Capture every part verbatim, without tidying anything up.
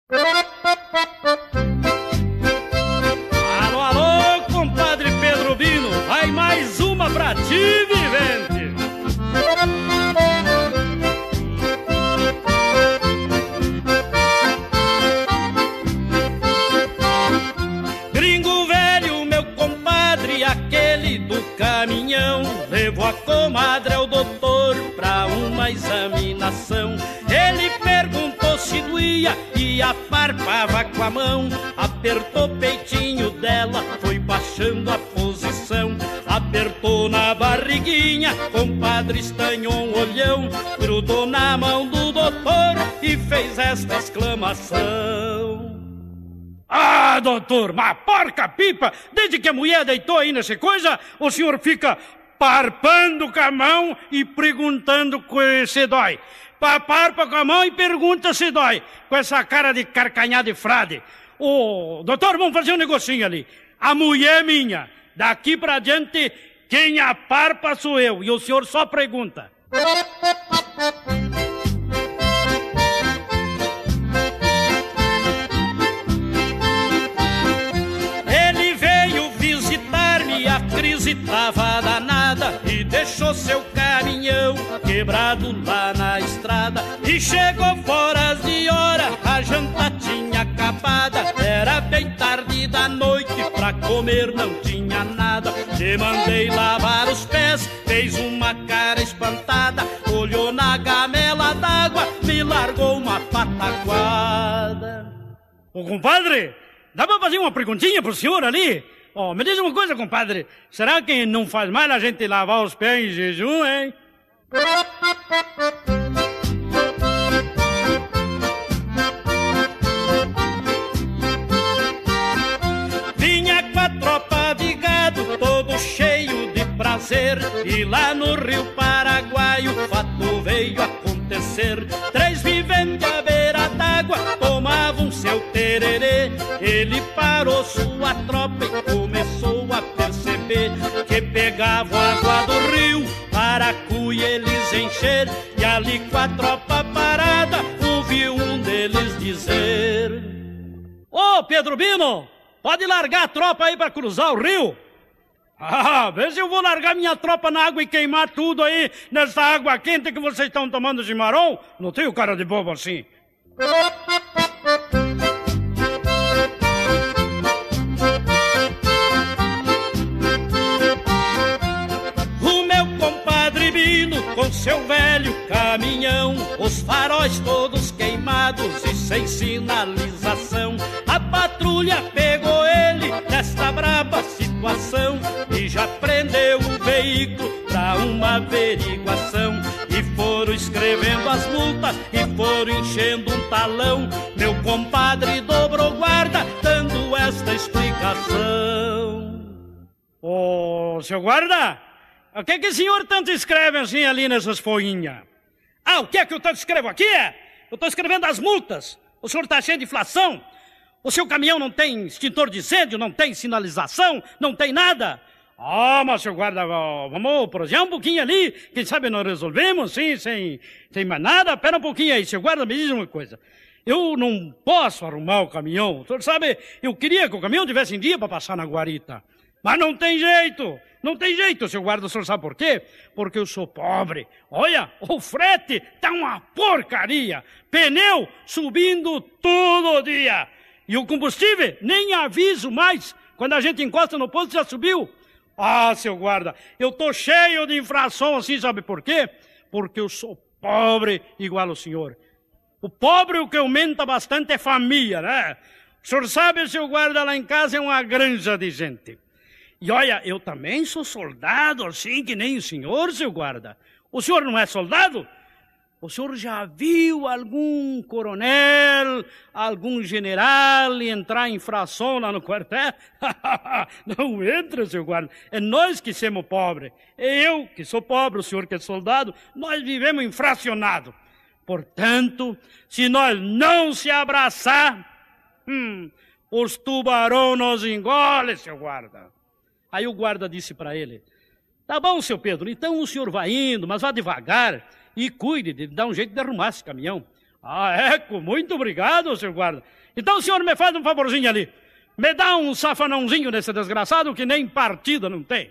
Alô, alô, compadre Pedro Bino, vai mais uma pra ti, vivente. Gringo velho, meu compadre, aquele do caminhão, levou a comadre ao doutor pra uma examinação. Ele perguntou se doía e aparpava com a mão. Apertou o peitinho dela, foi baixando a posição. Apertou na barriguinha, compadre estanhou um olhão. Grudou na mão do doutor e fez esta exclamação: ah, doutor, mas porca pipa! Desde que a mulher deitou aí nessa coisa, o senhor fica parpando com a mão e perguntando se dói. Parpa com a mão e pergunta se dói. Com essa cara de carcanhar de frade. Ô, doutor, vamos fazer um negocinho ali. A mulher é minha. Daqui pra diante, quem aparpa sou eu. E o senhor só pergunta. Ele veio visitar-me, a crise tava danada, e deixou seu caminhão quebrado lá na estrada. E chegou fora de hora, a janta tinha acabada. Era bem tarde da noite, pra comer não tinha nada. Te mandei lavar os pés, fez uma cara espantada. Olhou na gamela d'água, me largou uma pataquada. Ô compadre, dá pra fazer uma perguntinha pro senhor ali? Ó, oh, me diz uma coisa, compadre. Será que não faz mal a gente lavar os pés em jejum, hein? Vinha com a tropa de gado, todo cheio de prazer. E lá no Rio Paraguai o fato veio acontecer. Três viventes à beira d'água tomavam seu tererê. Ele parou sua tropa e começou a perceber que pegava água do rio para a cuia eles encher. E ali com a tropa parada ouviu um deles dizer: ô, Pedro Bino, pode largar a tropa aí para cruzar o rio? Ah, vê se eu vou largar minha tropa na água e queimar tudo aí nessa água quente que vocês estão tomando chimarrão. Não tenho cara de bobo assim. Com seu velho caminhão, os faróis todos queimados e sem sinalização. A patrulha pegou ele nesta braba situação e já prendeu o veículo pra uma averiguação. E foram escrevendo as multas e foram enchendo um talão. Meu compadre dobrou guarda dando esta explicação: ô, seu guarda, o que que o senhor tanto escreve assim ali nessas folhinhas? Ah, o que é que eu tanto escrevo aqui? É? Eu estou escrevendo as multas. O senhor está cheio de inflação. O seu caminhão não tem extintor de incêndio, não tem sinalização, não tem nada. Ah, mas seu guarda, vamos prosear um pouquinho ali. Quem sabe nós resolvemos, sim, sem, sem mais nada. Espera um pouquinho aí, seu guarda, me diz uma coisa. Eu não posso arrumar o caminhão. O senhor sabe, eu queria que o caminhão tivesse em dia para passar na guarita. Mas não tem jeito, não tem jeito, seu guarda. O senhor sabe por quê? Porque eu sou pobre. Olha, o frete tá uma porcaria. Pneu subindo todo dia. E o combustível, nem aviso mais. Quando a gente encosta no posto, já subiu. Ah, seu guarda, eu tô cheio de infração assim, sabe por quê? Porque eu sou pobre igual o senhor. O pobre, o que aumenta bastante é família, né? O senhor sabe, seu guarda, lá em casa é uma granja de gente. E olha, eu também sou soldado, assim que nem o senhor, seu guarda. O senhor não é soldado? O senhor já viu algum coronel, algum general entrar em fração lá no quartel? Não entra, seu guarda. É nós que somos pobres. É eu que sou pobre, o senhor que é soldado. Nós vivemos infracionados. Portanto, se nós não se abraçar, hum, os tubarão nos engolem, seu guarda. Aí o guarda disse para ele: tá bom, seu Pedro, então o senhor vai indo, mas vá devagar e cuide de dar um jeito de arrumar esse caminhão. Ah, é? Muito obrigado, senhor guarda. Então o senhor me faz um favorzinho ali. Me dá um safanãozinho nesse desgraçado que nem partida não tem.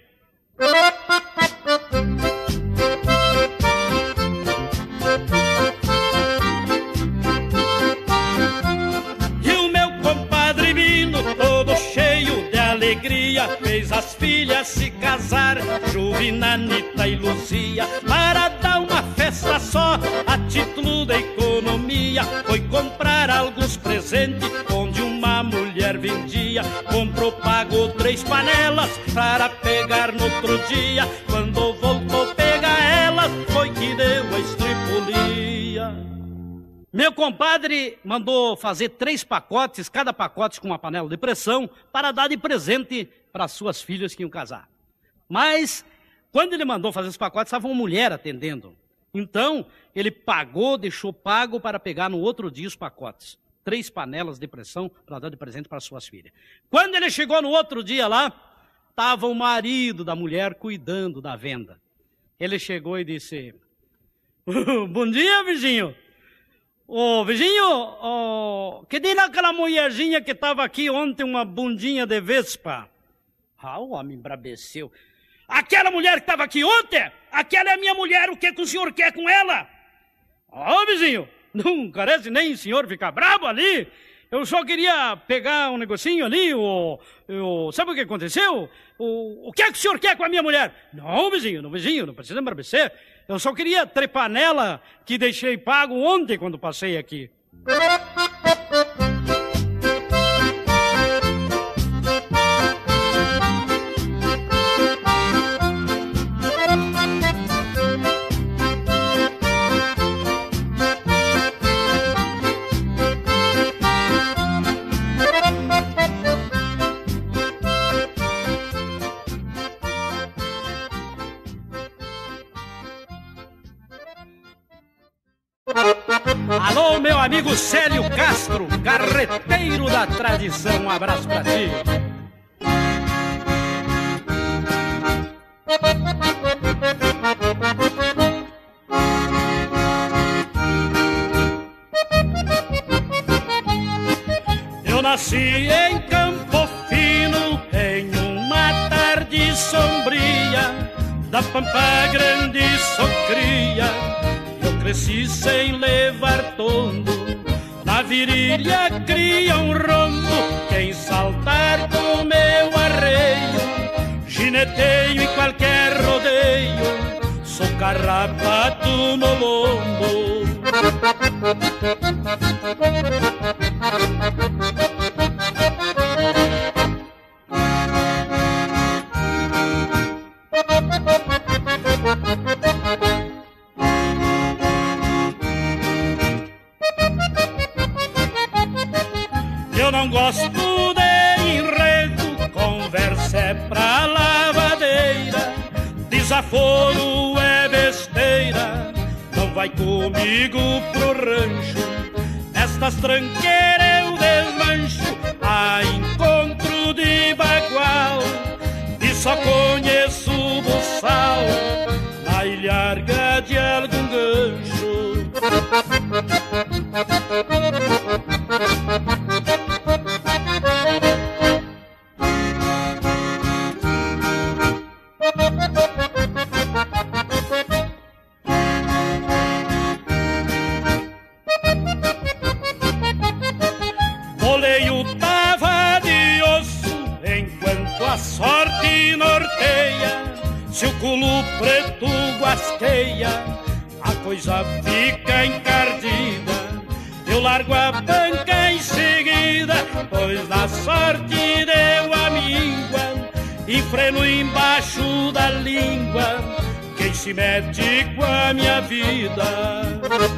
E o meu compadre Mino, todo cheio de alegria, fez as filhas se casar, Juvina, Anitta e Luzia, para dar uma festa só, a título da economia. Foi comprar alguns presentes, onde uma mulher vendia. Comprou, pagou três panelas, para pegar no outro dia. Quando voltou pegar elas, foi que deu a estripulia. Meu compadre mandou fazer três pacotes, cada pacote com uma panela de pressão, para dar de presente para as suas filhas que iam casar. Mas, quando ele mandou fazer os pacotes, estava uma mulher atendendo. Então, ele pagou, deixou pago para pegar no outro dia os pacotes. Três panelas de pressão para dar de presente para as suas filhas. Quando ele chegou no outro dia lá, estava o marido da mulher cuidando da venda. Ele chegou e disse: bom dia, vizinho. Ô, vizinho, oh, que diz aquela mulherzinha que estava aqui ontem, uma bundinha de vespa? Ah, o homem embraveceu. Aquela mulher que estava aqui ontem, aquela é a minha mulher, o que, que o senhor quer com ela? Ó, oh, vizinho, não carece nem o senhor ficar bravo ali. Eu só queria pegar um negocinho ali, o, o, sabe o que aconteceu? O, o que é que o senhor quer com a minha mulher? Não, vizinho, não, vizinho, não precisa embravecer. Eu só queria trepar nela que deixei pago ontem quando passei aqui. Alô, meu amigo Célio Castro, carreteiro da tradição, um abraço pra ti. Eu nasci em Campo Fino, em uma tarde sombria, da Pampa Grande socria. Cresci sem levar tombo, na virilha cria um rombo. Quem saltar com meu arreio, gineteio em qualquer rodeio, sou carrapato no lombo. Eu não gosto de enredo, conversa é pra lavadeira, desaforo é besteira, não vai comigo pro rancho. Estas tranqueiras eu desmancho, a encontro de bagual, e só conheço o buçal, na ilharga de algum gancho. Boleio tava de osso enquanto a sorte norteia. Se o culo preto guasqueia, a coisa fica encardida. Eu largo a banca em seguida, pois na sorte deu a míngua, e freno embaixo da língua, quem se mete com a minha vida.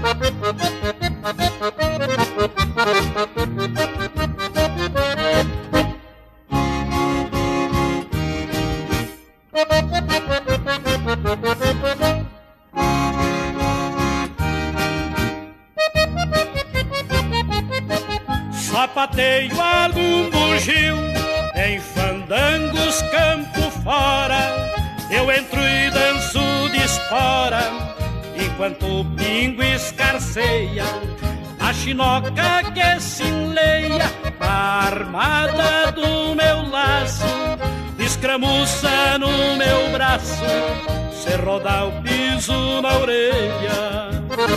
Sapateio algum bugio em fandangos campo fora, eu entro e danço de espora enquanto o pingo escarceia. a chinoca que se enleia a armada do meu laço, escramuça no meu braço, se rodar o piso na orelha.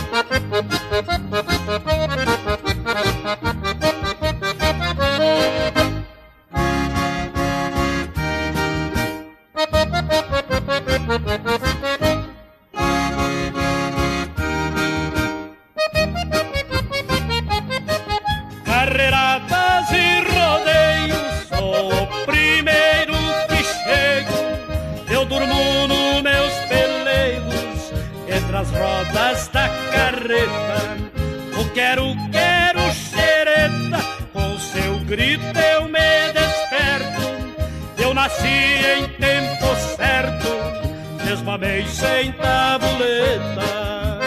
Carreiradas e rodeios, sou o primeiro que chego. Eu durmo nos meus pelegos, entre as rodas da carreta. O quero, quero xereta, com seu grito eu me desperto. Eu nasci em tempo certo, desmamei sem tabuleta.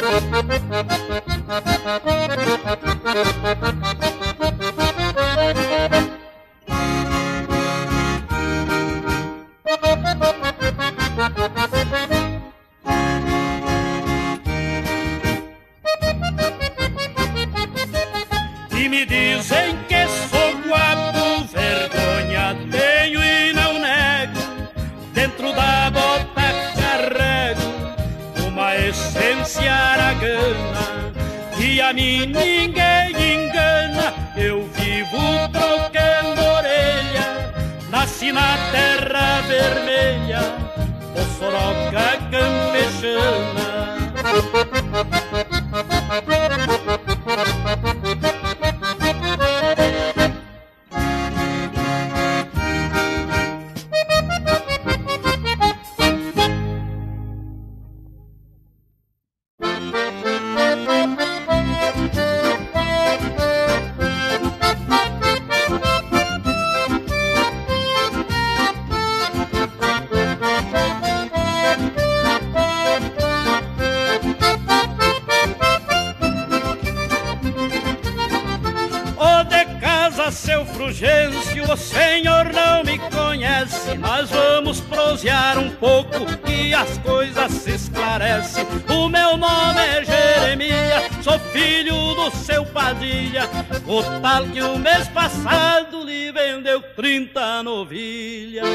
E me dizem que sou guapo, vergonha tenho e não nego. Dentro da bota carrego uma essência aragana, e a mim ninguém engana. Eu vivo trocando orelha, nasci na terra vermelha, o soroca campechana. Seu Frugêncio, o senhor não me conhece. Nós vamos prosear um pouco e as coisas se esclarecem. O meu nome é Jeremias, sou filho do seu Padilha, o tal que o mês passado lhe vendeu trinta novilhas.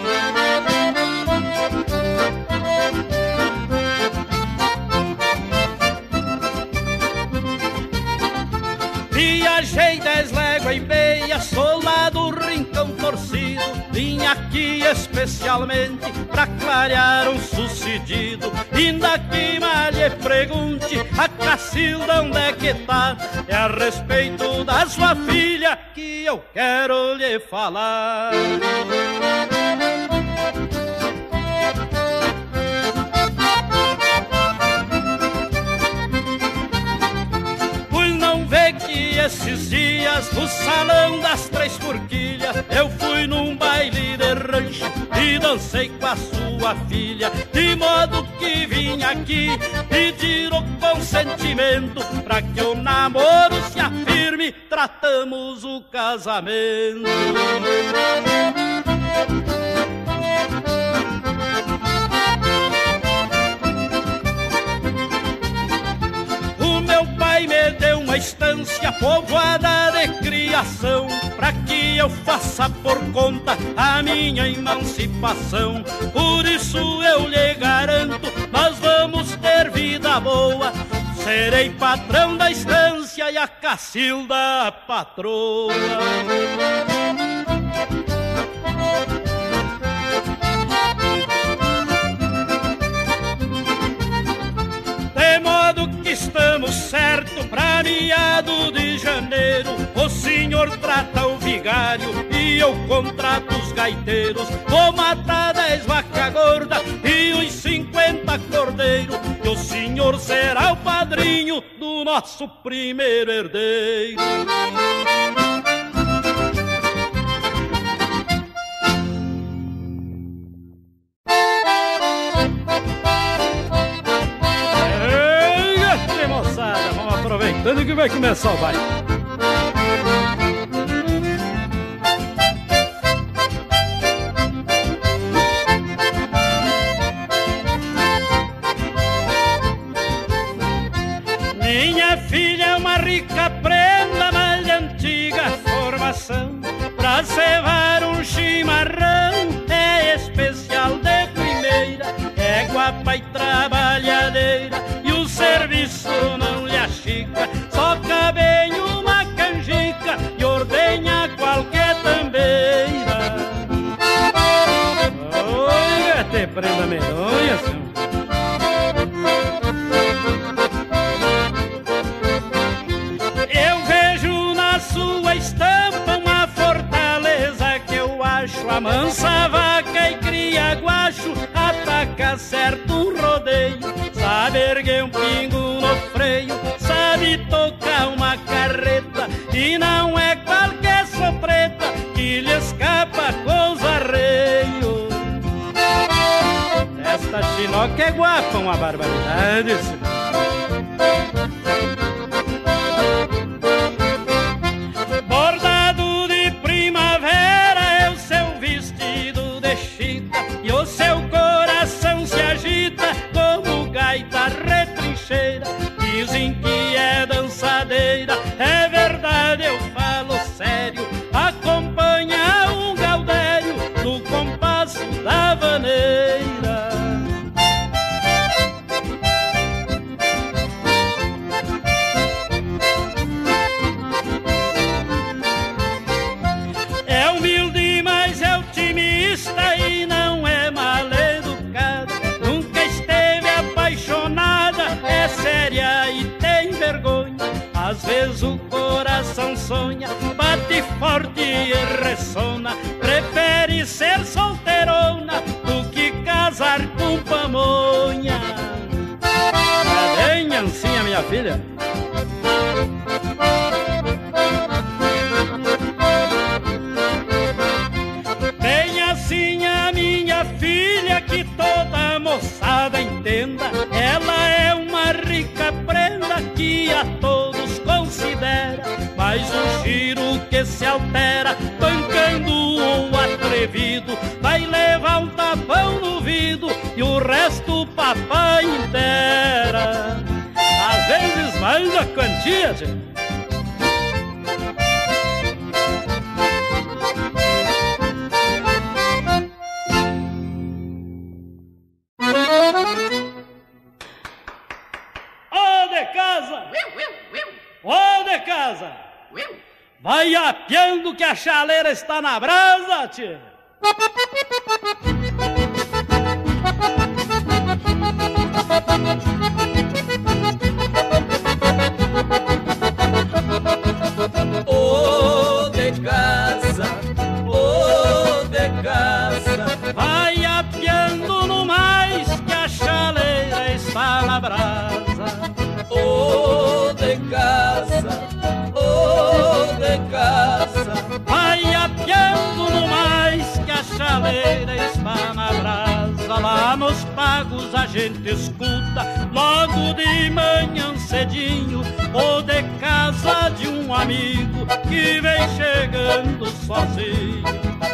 Viajei dez léguas e meia, sou lá do rincão torcido. Vim aqui especialmente pra clarear um sucedido. Ainda que mais lhe pergunte a Cacilda onde é que tá, é a respeito da sua filha que eu quero lhe falar. Esses dias no salão das Três Forquilhas eu fui num baile de rancho e dancei com a sua filha, de modo que vim aqui pedir o consentimento pra que o namoro se afirme, tratamos o casamento. Me deu uma estância povoada de criação, pra que eu faça por conta a minha emancipação. Por isso eu lhe garanto, nós vamos ter vida boa. Serei patrão da estância e a Cacilda a patroa. Estamos certo pra meado de janeiro. O senhor trata o vigário e eu contrato os gaiteiros. Vou matar dez vaca gorda e uns cinquenta cordeiros, e o senhor será o padrinho do nosso primeiro herdeiro. Aproveitando que vai começar o baile. Minha filha é uma rica coração pra cevar um chimarrão. É especial de primeira, é guapa e trabalhadeira, e o serviço não lhe achica, só cabe em uma canjica e ordenha qualquer tambeira. Olha, te prenda medonha, senhor. Eu vejo na sua estampa uma fortaleza que eu acho. Amansa vaca e cria guacho, ataca certo um rodeio, sabe erguer um pingo no freio, sabe tocar uma carreta, e não é qualquer sopreta que lhe escapa com os arreios. Esta chinoca é guapa, uma barbaridade, senhor. Bordado de primavera é o seu vestido de chita, e o seu coração se agita como gaita retrincheira. Dizem que é dançadeira, é verdade, eu falo sério, acompanha um gaudério no compasso da vaneira. É humilde, mas é otimista e não é mal educada, nunca esteve apaixonada, é séria e tem vergonha. Às vezes o coração sonha, bate forte e ressona, prefere ser solteirona do que casar com pamonha. Cadê, Nhancinha, minha filha? Bem assim a minha filha, que toda moçada entenda, ela é uma rica prenda que a todos considera, mas o giro que se altera, bancando um atrevido, vai levar um tapão no vidro e o resto o papai inteira. Às vezes mais a quantia, gente. Ô de casa! Ô de casa! Vai apiando que a chaleira está na brasa, tchê! Ô de casa, ô de casa, vai apiando no mais que a chaleira está na brasa. Ô de casa, ô de casa, vai apiando no mais que a chaleira está na brasa. Lá nos pagos a gente escuta, logo de manhã cedinho, ou de casa de um amigo que vem chegando sozinho.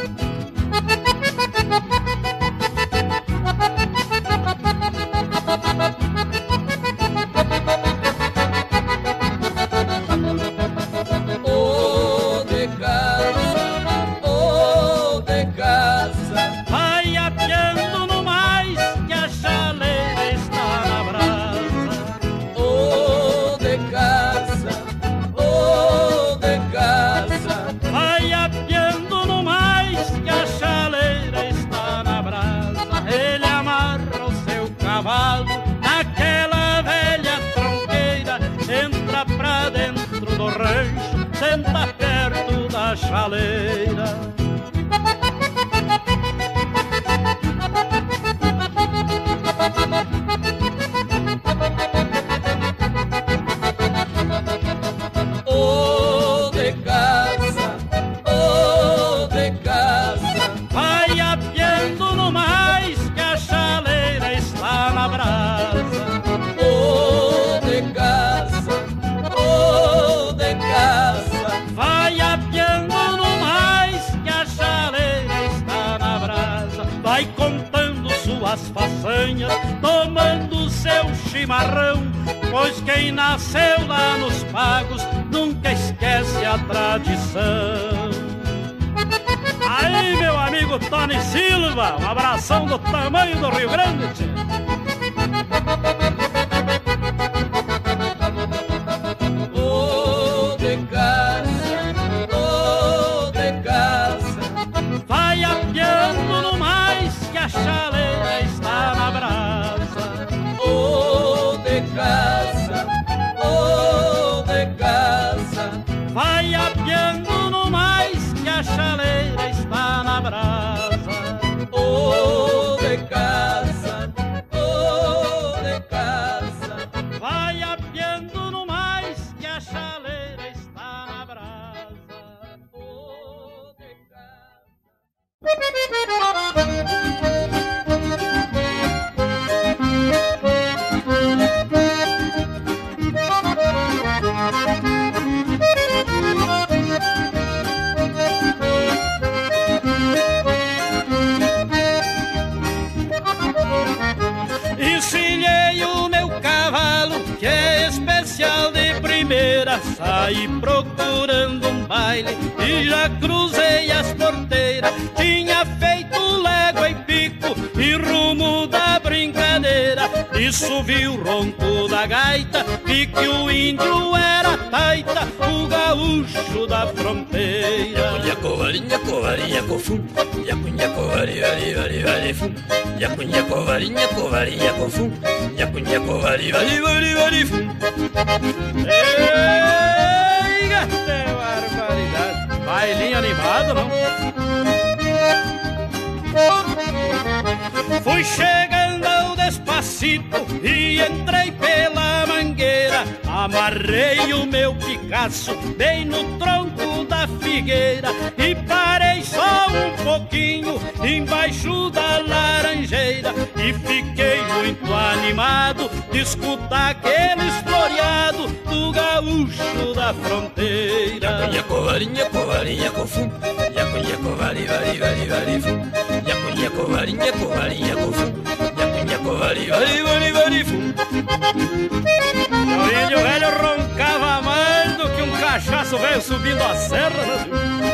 ô de casa, ô de casa, vai apiando no mais que a chaleira está na brasa. ô de casa, ô de casa, vai apiando no mais que a chaleira está na brasa. Ele amarra o seu cavalo naquela velha tronqueira, entra pra dentro do rancho, senta perto da chaleira. ô de casa, ô de casa, vai apiando no mais que a chaleira está na brasa. ô de casa, ô de casa, vai apiando no mais que a chaleira está na brasa. Vai contando suas façanhas, tomando seu chimarrão, pois quem nasceu lá nos pagos nunca esquece a tradição. velho Tony Silva, um abração do tamanho do Rio Grande. Tchê. Oh, de casa, oh, de casa, vai apiando no mais que a chaleira está na brasa. oh, de casa, oh, de casa, Vai apiando no mais que a chaleira está na brasa. oh, de casa, oh, de casa, Vai apiando no mais que a chaleira está na brasa. oh, de casa. Ensinei o meu cavalo, que é especial de primeira. Saí procurando um baile e já cruzei as porteiras. Tinha feito légua e pico e rumo da brincadeira. Isso vi o ronco da gaita, vi que o índio era taita, o gaúcho da fronteira. Nhaco, vari, nhaco, vari, nhaco, fum. Nhaco, nhaco, vari, vari, vari, vari, fum. Nhaco, nhaco, vari, nhaco, vari, nhaco, fum. Nhaco, nhaco, vari, vari, vari, vari, fum. Ei, que barbaridade! Bailinho animado, não? Fui chegando ao despacito e entrei pela mangueira. Amarrei o meu Picasso bem no tronco da figueira e parei só um pouquinho embaixo da laranjeira. E fiquei muito animado de escutar aquele floreado do gaúcho da fronteira. Nhaco, vari, nhaco, vari, nhaco, fum. Nhaco, nhaco, vari, vari, vari, vari, fum. Nhaco, nhaco, vari, nhaco, vari, nhaco, fum. Nhaco, nhaco, vari, vari, vari, vari, fum. O índio velho roncava mais do que um cachaço velho subindo a serra, né?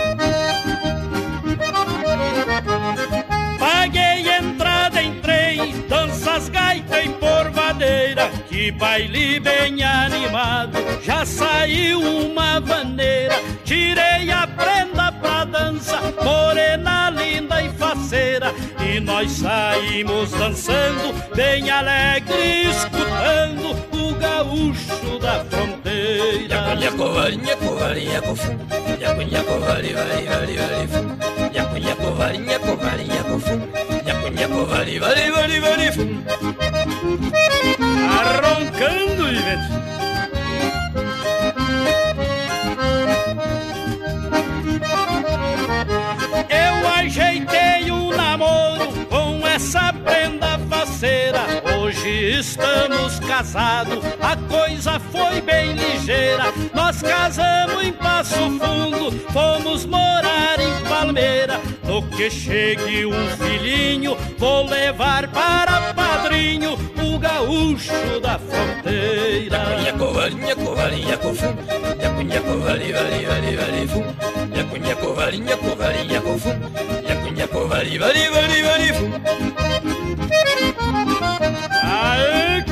Paguei entrada em trem, danças, gaita e porvadeira. Que baile bem animado, já saiu uma vaneira. Tirei a prenda pra dança, morena linda e faceira. E nós saímos dançando, bem alegre, escutando o gaúcho da fronteira. Nhaco, vari, nhaco, vari, nhaco, fum. Nhaco, nhaco, vari, vari, vari, vari, fum. Nhaco, nhaco, vari, nhaco, vari, nhaco, fum. Nhaco, nhaco, vari, vari, vari, vari, fum. Arroncando, Ivete. Eu ajeitei um namoro com essa prenda faceira. Hoje estamos casados, a coisa foi bem ligeira. Nós casamos em Passo Fundo, fomos morar em Palmeira. No que chegue um filhinho, vou levar para padrinho o gaúcho da fronteira. Nhaco, vari, nhaco, vari, nhaco, fum. Nhaco, nhaco, vari, vari, vari, vari, fum. Nhaco, nhaco, vari, nhaco, vari, nhaco, fum. Nhaco, nhaco, vari, vari, vari, vari, fum. Aê!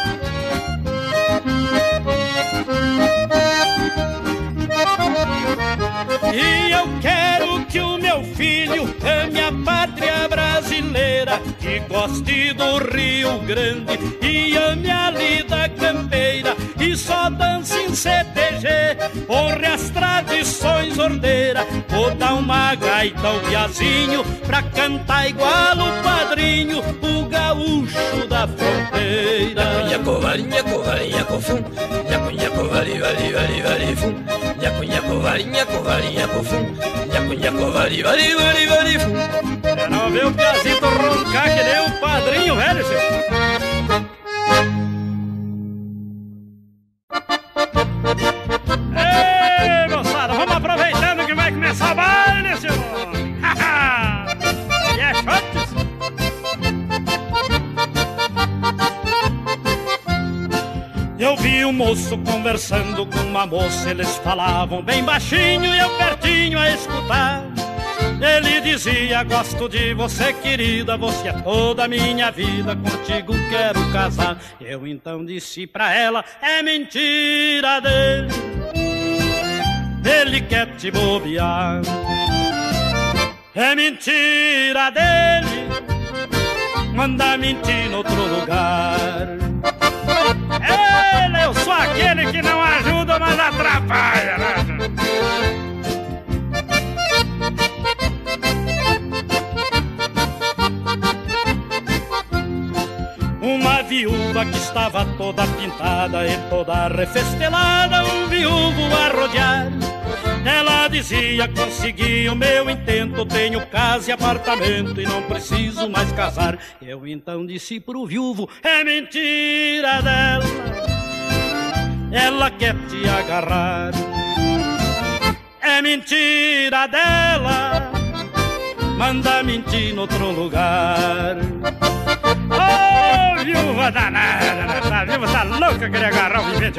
E eu quero que o meu filho ame a pátria brasileira, que goste do Rio Grande e ame a lida campeira, e só dance em C T G, honre as tradições ordeira. Vou dar uma gaita ao piazinho pra cantar igual o padrinho, o gaúcho da fronteira. Nhaco, vari, nhaco, vari, nhaco, fum. Nhaco, nhaco, vari, vari, vari, vari, fum. Nhaco, nhaco, vari, nhaco, vari, nhaco, fum. Nhaco, nhaco, vari, vari, vari, vari, fum. Já não vê o piazito roncar que nem o padrinho velho, senhor. Ei, moçada, vamos aproveitando que vai começar o baile, senhor. E é shots. Eu vi um moço conversando com uma moça, eles falavam bem baixinho e eu pertinho a escutar. Ele dizia, gosto de você, querida, você é toda a minha vida, contigo quero casar. Eu então disse pra ela, é mentira dele, ele quer te bobear. É mentira dele, manda mentir noutro lugar. Ele, eu sou aquele que não ajuda, mas atrapalha, né? Uma viúva que estava toda pintada e toda refestelada, um viúvo a rodear. Ela dizia, consegui o meu intento, tenho casa e apartamento e não preciso mais casar. Eu então disse pro viúvo, é mentira dela, ela quer te agarrar. É mentira dela, manda mentir noutro lugar. Oh, viúva danada, essa viúva tá louca, queria agarrar o vivente.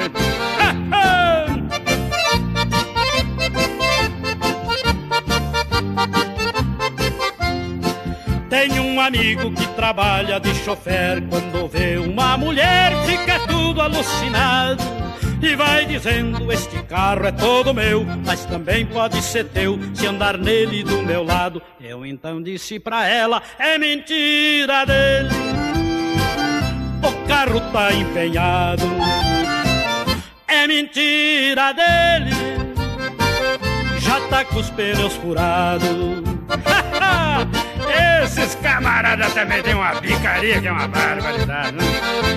Tem um amigo que trabalha de chofer, quando vê uma mulher fica tudo alucinado e vai dizendo, este carro é todo meu, mas também pode ser teu se andar nele do meu lado. Eu então disse pra ela, é mentira dele, o carro tá empenhado. É mentira dele, já tá com os pneus furados. Esses camaradas também tem uma picaria que é uma barbaridade, né?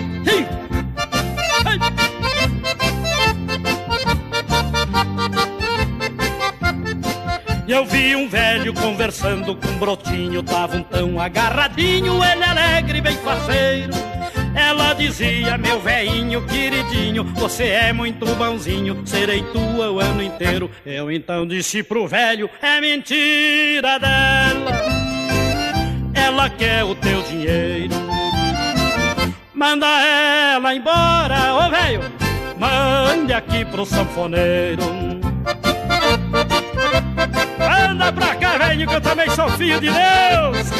Eu vi um velho conversando com um brotinho, tavam tão agarradinho, ele alegre, bem faceiro. Ela dizia, meu velhinho queridinho, você é muito bonzinho, serei tua o ano inteiro. Eu então disse pro velho, é mentira dela, ela quer o teu dinheiro. Manda ela embora, ô velho, mande aqui pro sanfoneiro. Anda pra cá, velho, que eu também sou filho de Deus.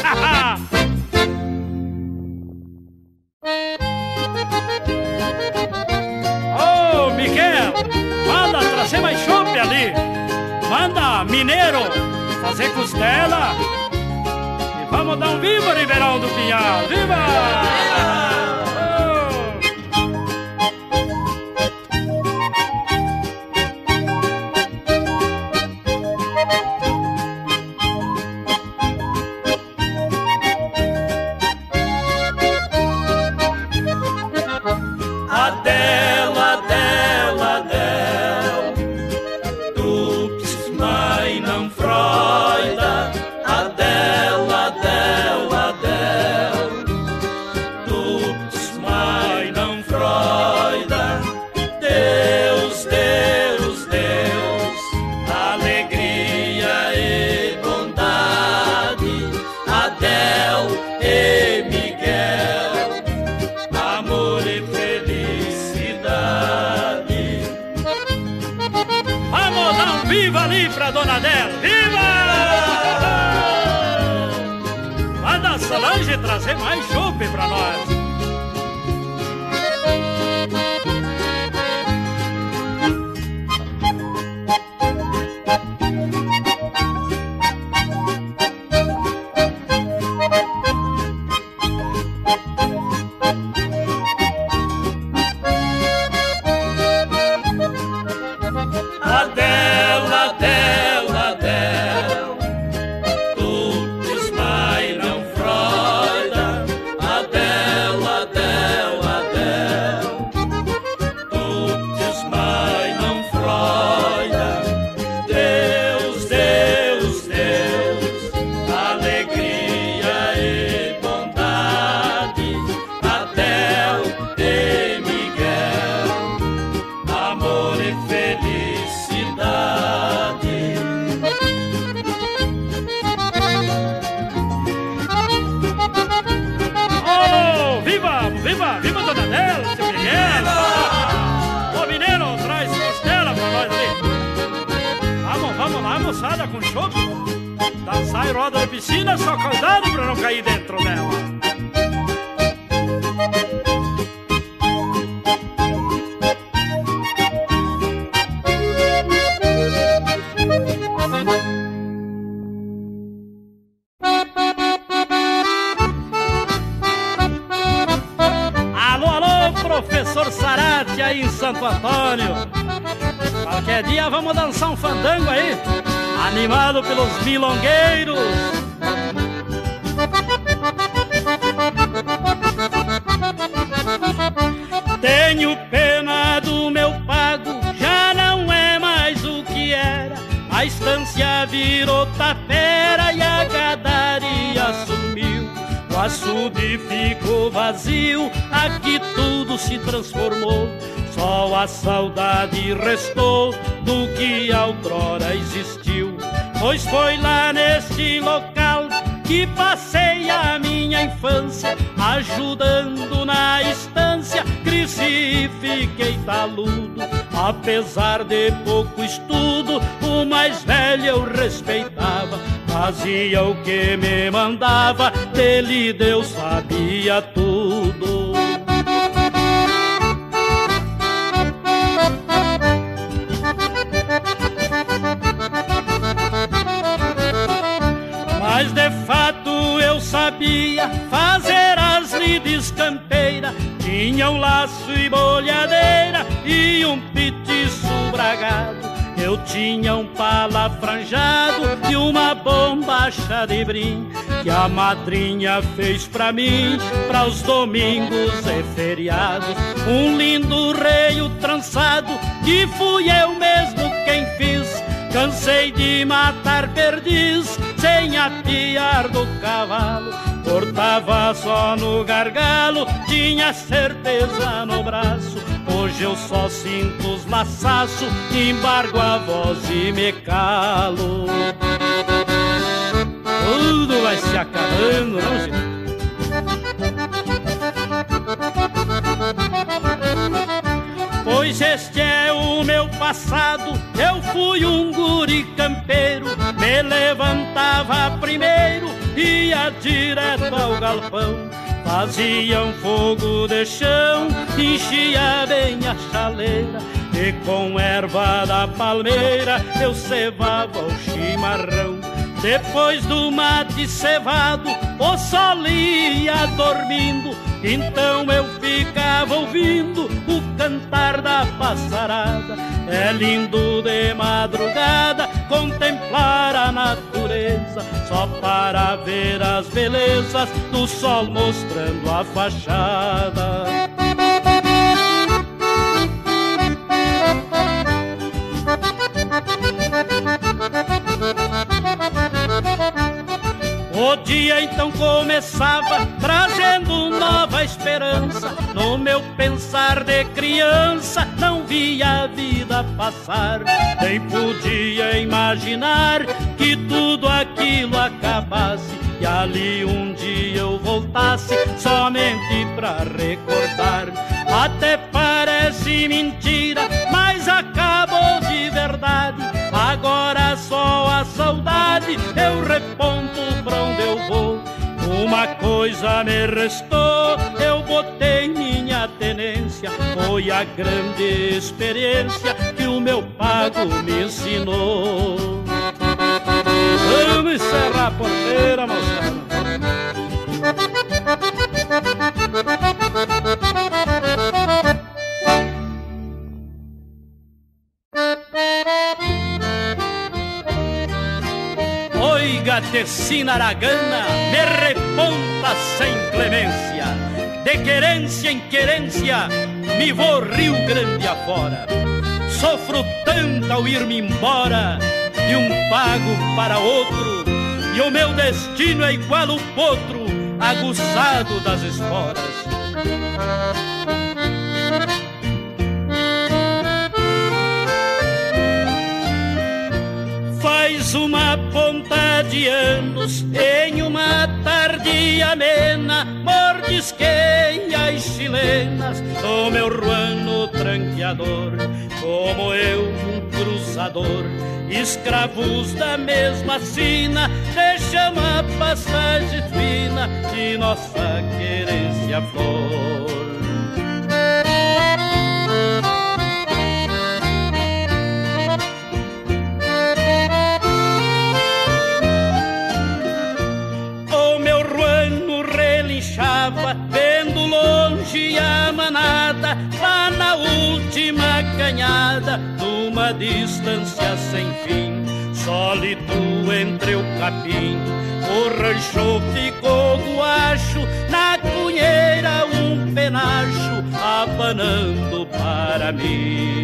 Ô, oh, Miguel, manda trazer mais chope ali. Manda mineiro fazer costela. E vamos dar um viva, Ribeirão do Pinhal. Viva! Viva! Viva ali pra dona dela! Viva! Manda a Solange trazer mais chope pra nós! Com chope. Dançar em roda de piscina, só cuidado pra não cair dentro dela. Alô, alô, professor Sarate aí em Santo Antônio. Qualquer dia vamos dançar um fandango aí, animado pelos milongueiros. Tenho pena do meu pago, já não é mais o que era. A estância virou tapera e a gadaria sumiu. O açude ficou vazio, aqui tudo se transformou. Só a saudade restou do que outrora existiu. Pois foi lá neste local que passei a minha infância, ajudando na estância, cresci e fiquei taludo. Apesar de pouco estudo, o mais velho eu respeitava, fazia o que me mandava, dele Deus sabia tudo. Mas de fato eu sabia fazer as lides campeira, tinha um laço e bolhadeira e um petiço bragado. Eu tinha um pala franjado e uma bombacha de brim, que a madrinha fez pra mim, pra os domingos e feriados. Um lindo reio trançado que fui eu mesmo quem fiz. Cansei de matar perdiz sem apiar do cavalo. Cortava só no gargalo, tinha certeza no braço. Hoje eu só sinto os laçaços, embargo a voz e me calo. Tudo vai se acabando, não, gente? Pois este é o meu passado, eu fui um guri campeiro. Me levantava primeiro, ia direto ao galpão. Fazia um fogo de chão, enchia bem a chaleira, e com erva da palmeira eu cevava o chimarrão. Depois do mate cevado, o sol ia dormindo, então eu ficava ouvindo o cantar da passarada. É lindo de madrugada contemplar a natureza, só para ver as belezas do sol mostrando a fachada. O dia então começava, trazendo nova esperança. No meu pensar de criança, não via a vida passar. Nem podia imaginar que tudo aquilo acabasse, e ali um dia eu voltasse somente pra recordar. Até parece mentira, mas acabou de verdade. Agora só a saudade eu reponto pra onde eu vou. Uma coisa me restou, eu botei minha tenência. Foi a grande experiência que o meu pago me ensinou. Vamos encerrar a porteira, moçada. Tecina aragana me reponta sem clemência. De querência em querência me vou Rio Grande afora. Sofro tanto ao ir-me embora, de um pago para outro, e o meu destino é igual o potro aguçado das esporas. Faz uma ponta de anos, em uma tarde amena, mordisquei as chilenas do meu ruano tranqueador. como eu, um cruzador, escravos da mesma sina, deixamos a passagem fina de nossa querência flor. O meu ruano relinchava, vendo longe a manada, lá na última canhada, numa distância sem fim, sólido entre o capim. O rancho ficou guacho, na cunheira um penacho, abanando para mim.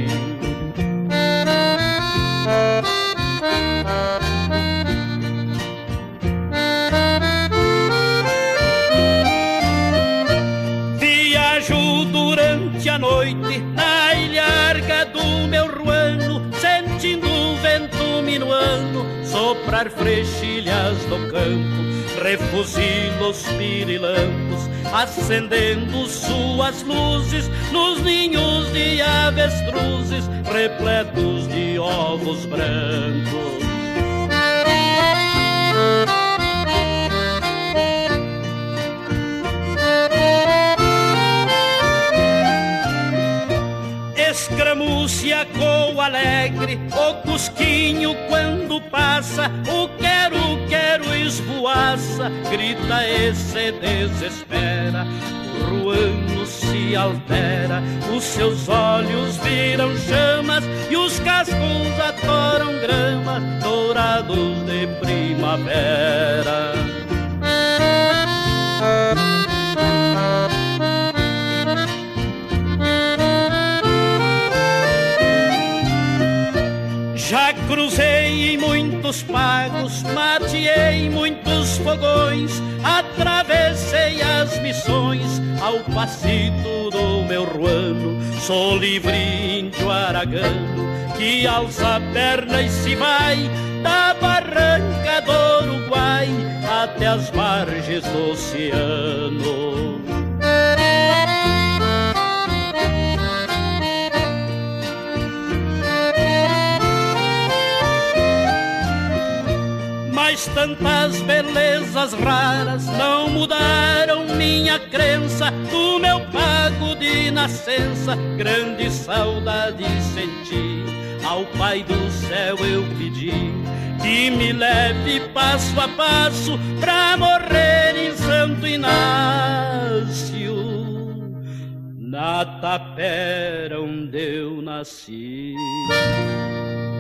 Viajo durante a noite na ilharga do meu ruano, sentindo o vento minuano soprar frechilhas do campo, refusilos pirilampos, acendendo suas luzes nos ninhos de avestruzes repletos de ovos brancos. Escramucia com alegre o cusquinho quando passa, o quero, quero esvoaça, grita e se desespera. O ruano se altera, os seus olhos viram chamas e os cascos atoram grama, dourados de primavera. Já cruzei em muitos pagos, mateei muitos fogões, atravessei as missões ao passito do meu ruano. Sou livre índio aragano que alça a perna e se vai da barranca do Uruguai até as margens do oceano. Mas tantas belezas raras não mudaram minha crença do meu pago de nascença. Grande saudade senti, ao Pai do céu eu pedi que me leve passo a passo pra morrer em Santo Inácio, na tapera onde eu nasci.